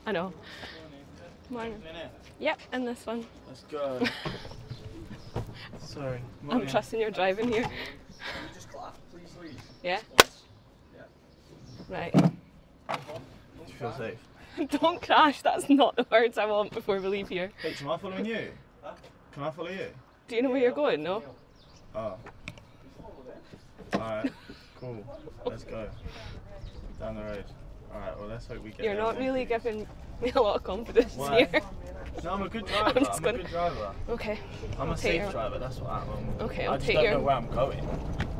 I know. Morning. Yep, and this one. Let's go. Sorry. I'm trusting your driving here. Yeah? Right. Do you feel safe? Don't crash, that's not the words I want before we leave here. Hey, am I following you? Can I follow you? Do you know where you're going, no? Oh. Alright, cool. Let's go. Down the road. Alright, well let's hope we get You're there. not really giving me a lot of confidence Why? here. No, I'm a good driver. I'm a good driver. Okay. I'm a safe driver, that's what I am. Okay, I I'll just take don't your... know where I'm going.